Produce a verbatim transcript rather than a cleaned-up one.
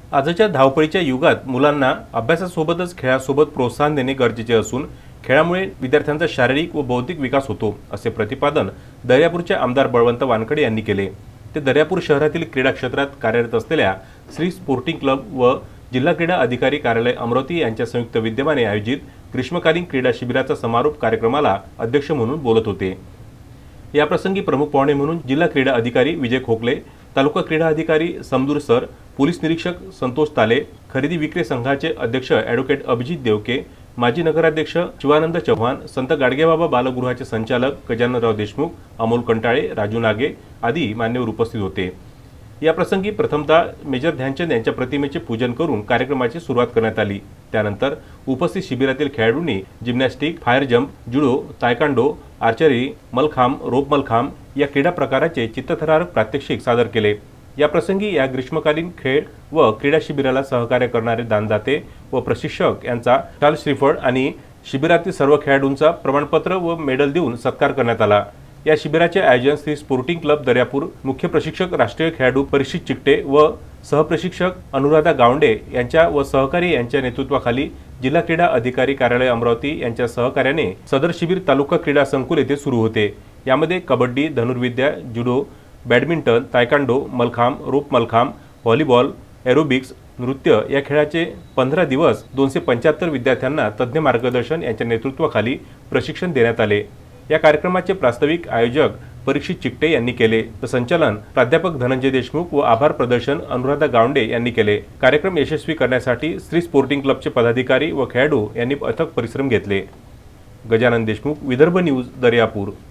आजच्या धावपळीच्या युगात मुलांना अभ्यासासोबतच खेळासोबत प्रोत्साहन देणे गरजेचे असून खेळामुळे विद्यार्थ्यांचा शारीरिक व बौद्धिक विकास होतो असे प्रतिपादन दर्यापूरचे आमदार बळवंत वानखडे यांनी केले। ते दर्यापूर शहरातील क्रीडा क्षेत्रात कार्यरत असलेल्या श्री स्पोर्टिंग क्लब व जिल्हा क्रीडा अधिकारी कार्यालय अमरावती यांच्या संयुक्त विद्यमाने आयोजित ग्रीष्मकालीन क्रीडा शिबिराचा समारोप कार्यक्रमाला अध्यक्ष म्हणून बोलत होते। या प्रसंगी प्रमुख पाहुणे म्हणून जिल्हा क्रीडा अधिकारी विजय खोकले, तालुका क्रीडा अधिकारी समदूर सर, पोलीस निरीक्षक संतोष ताले, खरेदी विक्री संघाचे अध्यक्ष ॲडव्होकेट अभिजित देवके, माजी नगराध्यक्ष शिवानंद चव्हाण, संत गाडगेबाबा बालगृहाचे संचालक गजाननराव देशमुख, अमोल कंटाळे, राजू नागे आदी मान्यवर उपस्थित होते। या प्रसंगी प्रथमतः मेजर ध्यानचंद यांच्या प्रतिमेचे पूजन करून कार्यक्रमाची सुरुवात करण्यात आली। त्यानंतर उपस्थित शिबिरातील खेळाडूंनी gymnastic, fire jump, judo, taekwondo, archery, mallakhamb, rope mallakhamb या क्रीडा प्रकाराचे चित्तथरारक प्रात्यक्षिक सादर केले। या प्रसंगी या ग्रीष्मकालीन खेळ व क्रीडा शिबिराला सहकार्य करणारे दानदाते व प्रशिक्षक यांचा शाल श्रीफळ आणि शिबिरातील सर्व खेळाडूंचा प्रमाणपत्र व मेडल देऊन सत्कार करण्यात आला। या शिबिराचे आयोजन श्री स्पोर्टिंग क्लब दर्यापूर, मुख्य प्रशिक्षक राष्ट्रीय खेळाडू परीक्षित चिकटे व सहप्रशिक्षक अनुराधा गावंडे यांच्या व सहकारी यांच्या नेतृत्वाखाली जिल्हा क्रीडा अधिकारी कार्यालय अमरावती यांच्या सहकार्याने सदर शिबिर तालुका क्रीडा संकुल येथे सुरू होते। यामध्ये कबड्डी, धनुर्विद्या, judo, badminton, taekwondo, mallakhamb, rope mallakhamb, volleyball, aerobics, नृत्य या खेळाचे पंधरा दिवस दोनशे पंच्याहत्तर विद्यार्थ्यांना तज्ञ मार्गदर्शन यांच्या नेतृत्वाखाली प्रशिक्षण देण्यात आले। या कार्यक्रमाचे प्रास्ताविक आयोजक परीक्षित चिकटे यांनी केले तर संचालन प्राध्यापक धनंजय देशमुख व आभार प्रदर्शन अनुराधा गावंडे यांनी केले। कार्यक्रम यशस्वी करण्यासाठी श्री स्पोर्टिंग क्लबचे पदाधिकारी व खेळाडू यांनी अथक परिश्रम घेतले। गजानन देशमुख, विदर्भ न्यूज, दर्यापूर।